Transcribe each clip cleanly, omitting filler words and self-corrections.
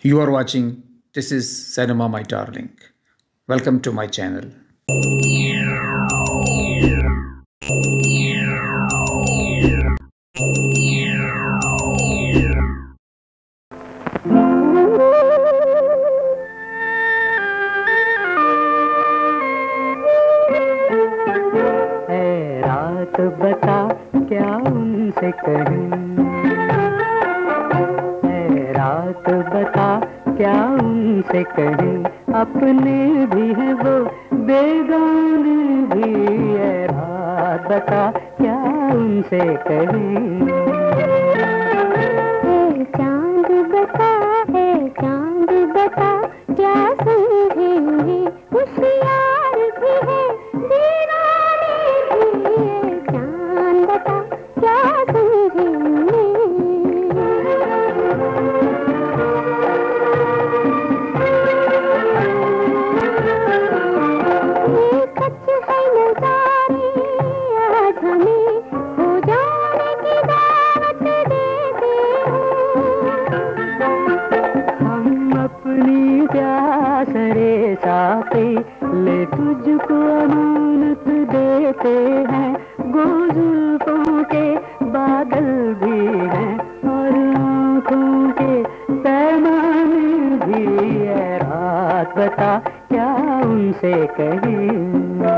You are watching This is Cinema My Darling. Welcome to my channel. ऐ रात बता क्या उनसे कहूं, ऐ रात बता क्या उनसे कहूं, अपने भी हैं वो बेगाने भी, ऐ रात बता क्या उनसे कहूं। ऐ चांद बता, ऐ चांद बता क्या समझेंगे, होशियार भी है दीवाने भी, ऐ चांद बता क्या समझेंगे। ये सच है नजारे आज हमें हो जाने की दावत देते हैं, हम अपनी प्यास रे साथी ले तुझको अमानत देते हैं। गो जुल्फों के बादल भी हैं और आँखों के पैमाने भी, ऐ रात बता क्या उनसे कहें।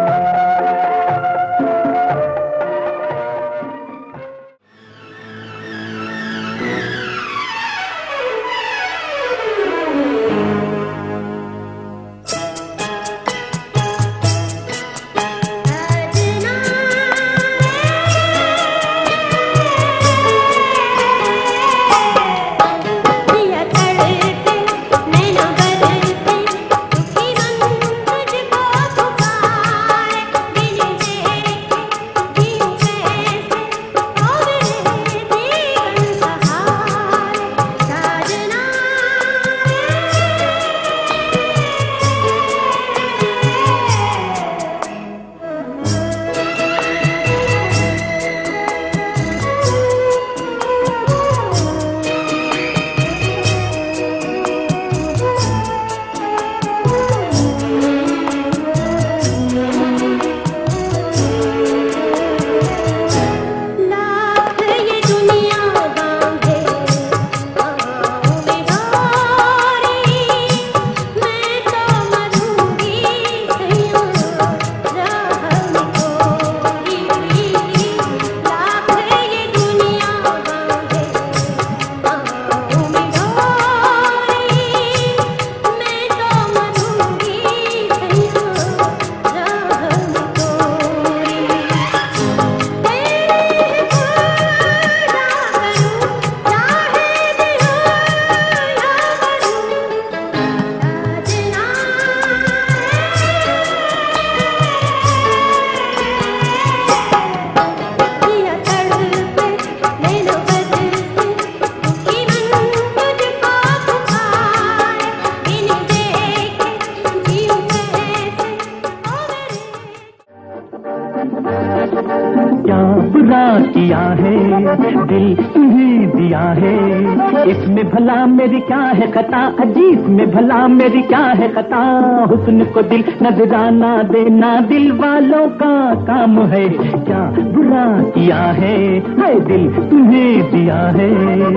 क्या बुरा किया है दिल तुम्हें दिया है, इसमें भला मेरी क्या है खता, अजीब में भला मेरी क्या है खता। हुस्न को दिल नजराना देना दिल वालों का काम है, क्या बुरा किया है दिल तुम्हें दिया है।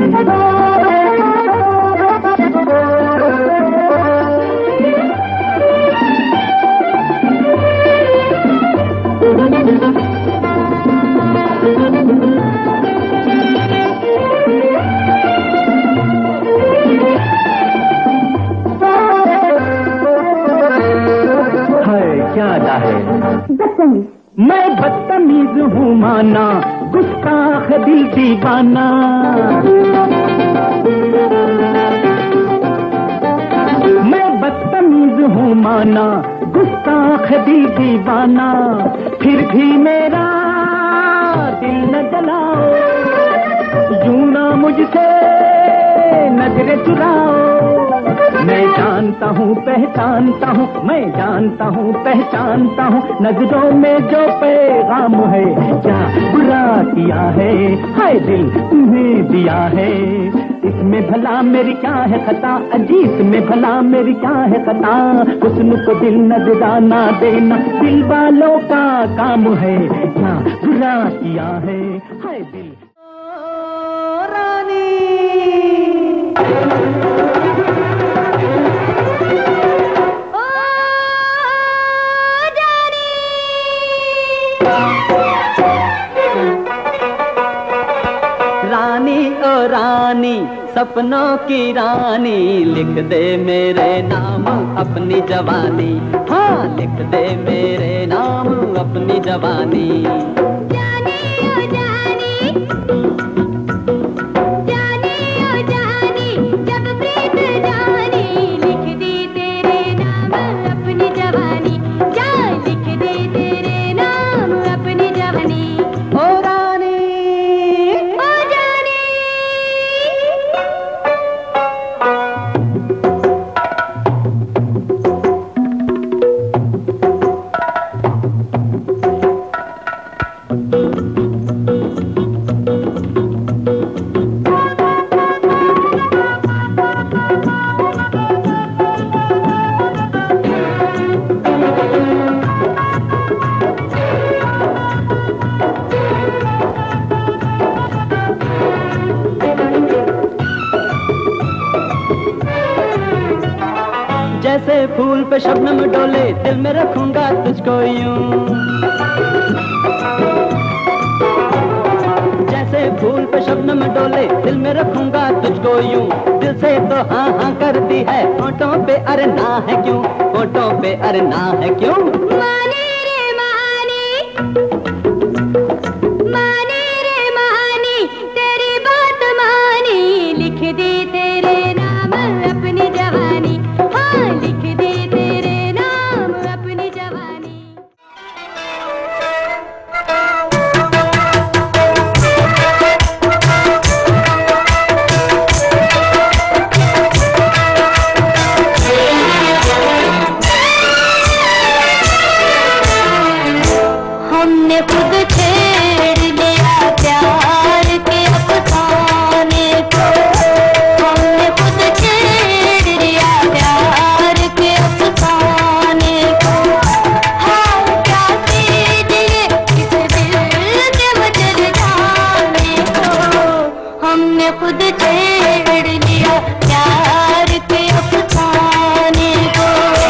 मैं बदतमीज हूँ माना, गुस्ताख दिल दीवाना, मैं बदतमीज हूँ माना, गुस्ताख दिल दीवाना, फिर भी मेरा दिल न जलाओ, यूं ना मुझसे नजरें चुराओ। मैं जानता हूँ पहचानता हूँ, मैं जानता हूँ पहचानता हूँ, नजरों में जो पैगाम है, क्या बुरा किया है दिल तुम्हें दिया है। इसमें भला मेरी क्या है खता, अजी इसमें भला मेरी क्या है खता। हुस्न को दिल नजराना देना दिल वालों का काम है, क्या बुरा किया है हाय दिल। रानी रानी ओ रानी सपनों की रानी, लिख दे मेरे नाम अपनी जवानी, हाँ लिख दे मेरे नाम अपनी जवानी। जानी ओ जानी, जानी ओ जानी, जब प्रीत जानी, लिख दी तेरे नाम अपनी जवानी, जा लिख दे तेरे नाम अपनी जवानी। ओ रानी ओ जानी जैसे फूल पे शबनम डोले, दिल में रखूंगा तुझको यूं। जैसे फूल पे शबनम डोले, दिल में रखूंगा तुझको यूं। दिल से तो हाँ हाँ कर दी है, होठों पे अरे ना है क्यों, होठों पे अरे ना है क्यों। माने रे मानी, माने रे मानी, तेरी बात मानी, लिख दी तेरे नाम अपनी जवानी, हाँ लिख दी तेरे नाम अपनी जवानी। हमने खुद छेड़ लिया प्यार के अफसाने को, हमने खुद छेड़ लिया प्यार के अफसाने को। हाँ क्या कीजिए इस दिल के मचल जाने को, हमने खुद छेड़ लिया प्यार के अफसाने को।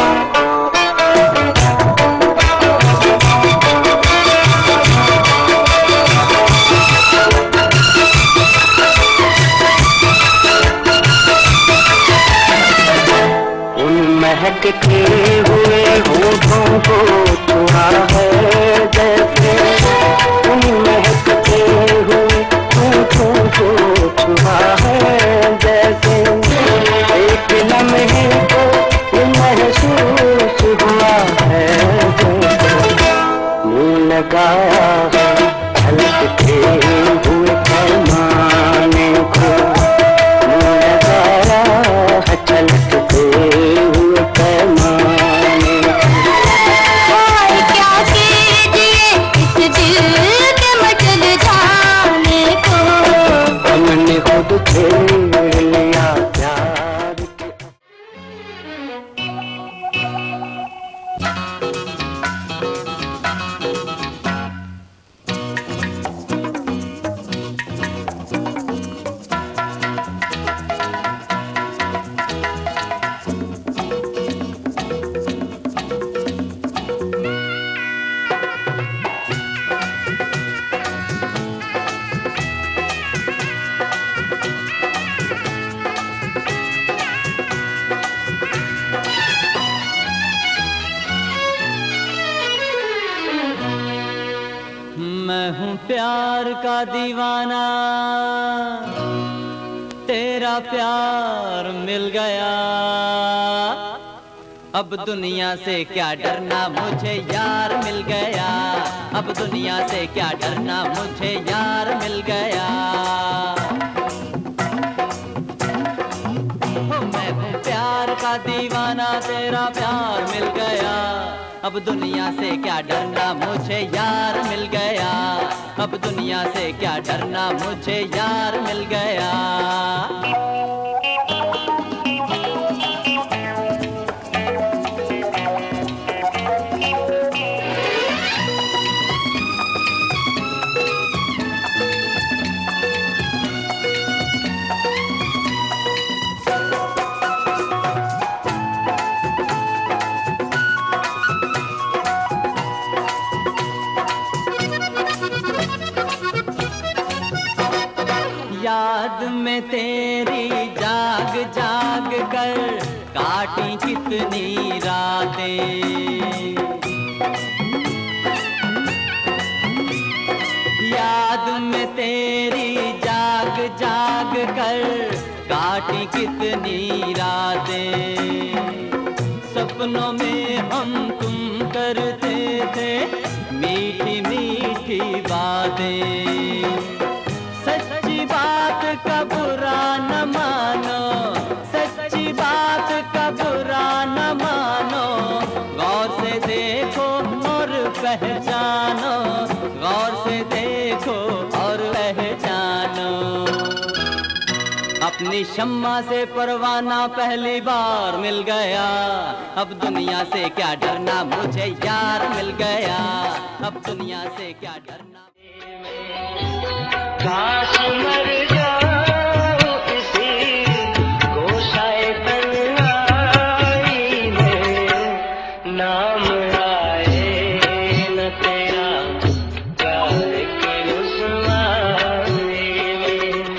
महकते हुए होठों को छुआ है जैसे, तुम महकते हुए होठों को छुआ है जैसे। एक लम्हे को ये महसूस हुआ है जैसे, मुँह लगाया है छलकते हुए पैमाने को, मुँह लगाया है छलकते हुए पैमाने को। हाय क्या कीजिए इस दिल के मचल जाने को, हमने खुद छेड़ लिया प्यार के। मैं हूँ प्यार का दीवाना, तेरा प्यार मिल गया। अब दुनिया से क्या डरना, मुझे यार मिल गया। अब दुनिया से क्या डरना, मुझे यार मिल गया। मैं हूँ प्यार का दीवाना, तेरा प्यार मिल गया। अब दुनिया से क्या डरना, मुझे यार मिल गया। अब दुनिया से क्या डरना, मुझे यार मिल गया। याद में तेरी जाग जाग कर काटी कितनी रातें, याद में तेरी जाग जाग कर काटी कितनी रातें। सपनों में हम तुम करते थे मीठी मीठी बातें। सच्ची बात का बुरा न मानो, सच्ची बात का बुरा न मानो, गौर से देखो और पहचानो, गौर से देखो और पहचानो। अपनी शम्मा से परवाना पहली बार मिल गया, अब दुनिया से क्या डरना, मुझे यार मिल गया। अब दुनिया से क्या डरना। काश मर जाऊं किसी गोशाए तन्हाई में, नाम आए न तेरा प्यार की रुसवाई में।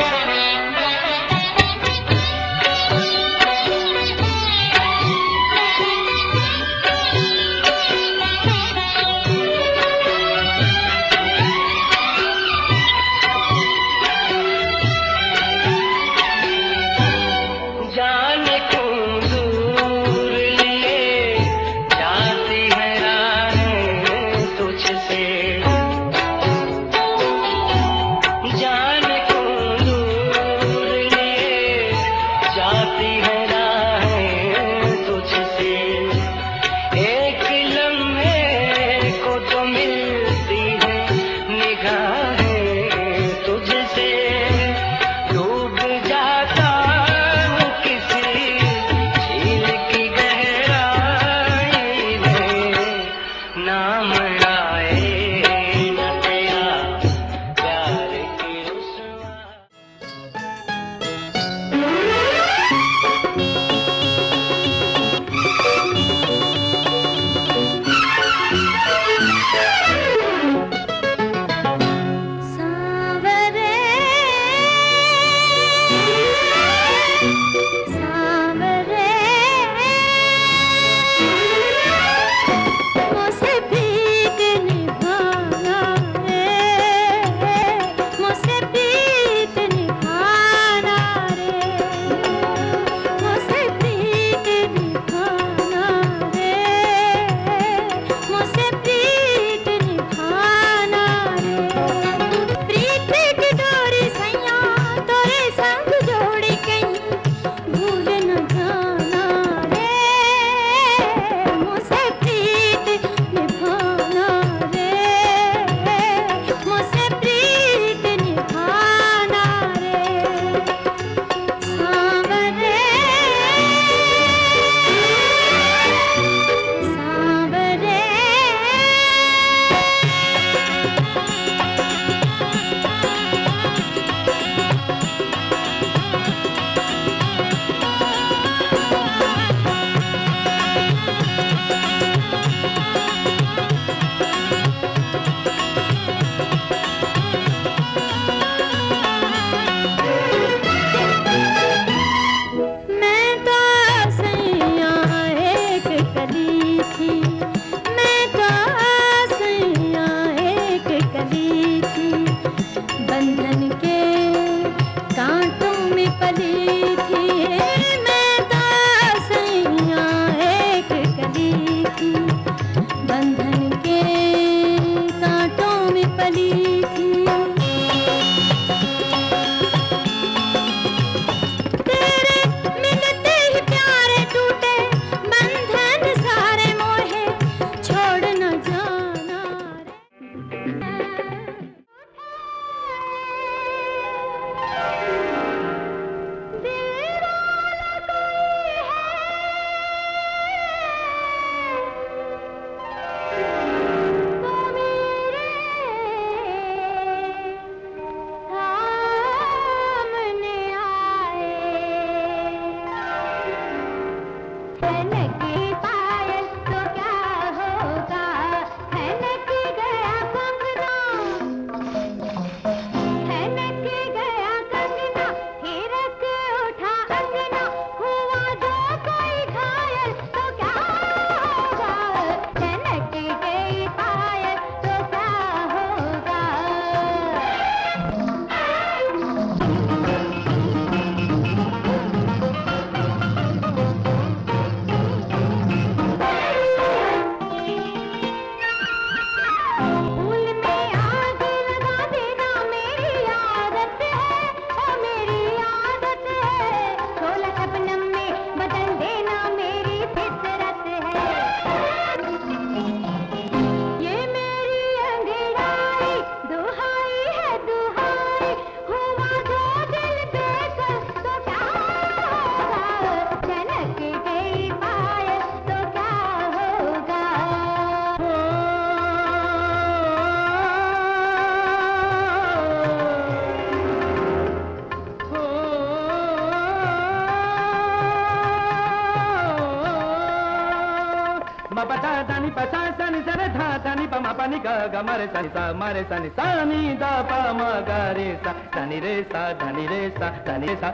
pa ma pa ni ga ga ma re sa ni sa ni da pa ma ga re sa da ni re sa da ni re sa da ni re sa.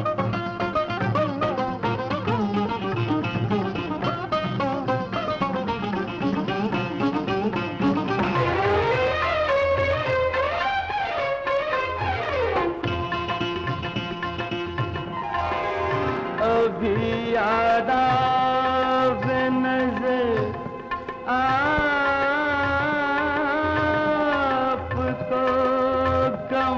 अभी याद आवे नजर आपको गम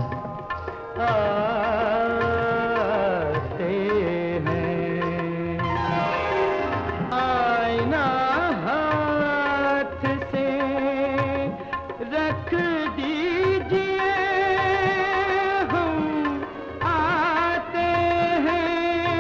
आते हैं आईना हाथ से रख दीजिए हम आते हैं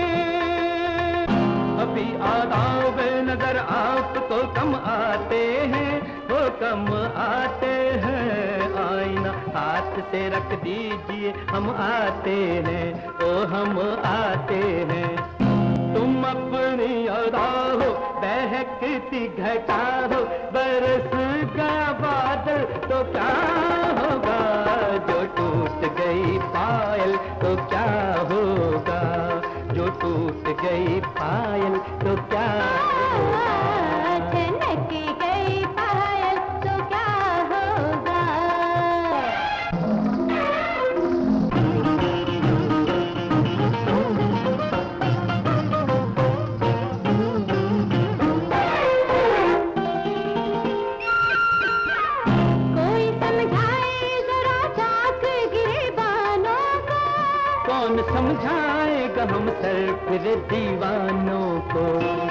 अभी आदाब नजर आपको कम आते हैं वो कम आते हैं आईना हाथ से रख दीजिए हम आते हैं ओ हम आते हैं तुम अपनी अदा हो बहकती घटा हो बरस गया बादल तो क्या होगा जो टूट गई पायल तो क्या होगा जो टूट गई पायल तो क्या होगा छनक गई पायल तो क्या होगा कोई समझाए जरा चाक गिरेबानों को कौन समझाएगा हम सर फिर दीवानों को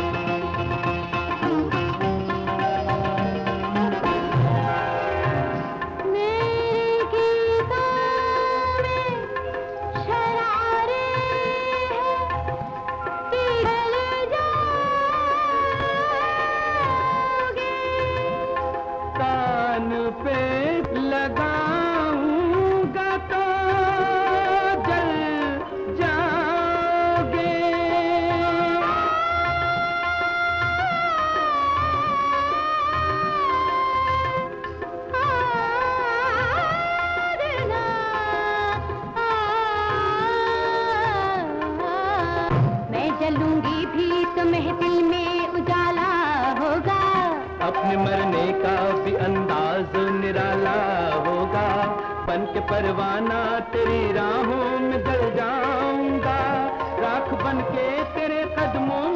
मेरे गीतों में शरारे हैं पिघल जाओगे कान पे लगाऊंगा तो जल जाओगे मैं जलूंगी भी तो महफिल में उजाला होगा अपने मरने का भी अंदाज निराला होगा बन के परवाना तेरी राहों में जल जाऊंगा राख बन के तेरे कदमों